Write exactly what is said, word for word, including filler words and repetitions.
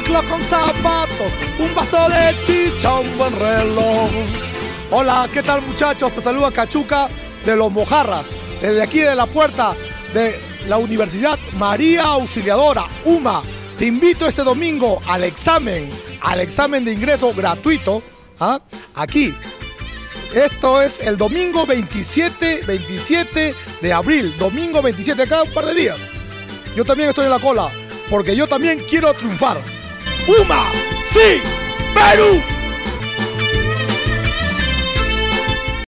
chancla con zapatos, un vaso de chicha, un buen reloj. Hola, ¿qué tal muchachos? Te saluda Cachuca de Los Mojarras, desde aquí de la puerta de la Universidad María Auxiliadora, U M A. Te invito este domingo al examen, al examen de ingreso gratuito, ¿ah? Aquí. Esto es el domingo veintisiete, veintisiete de abril, domingo veintisiete, cada un par de días. Yo también estoy en la cola, porque yo también quiero triunfar. U M A, sí, Perú.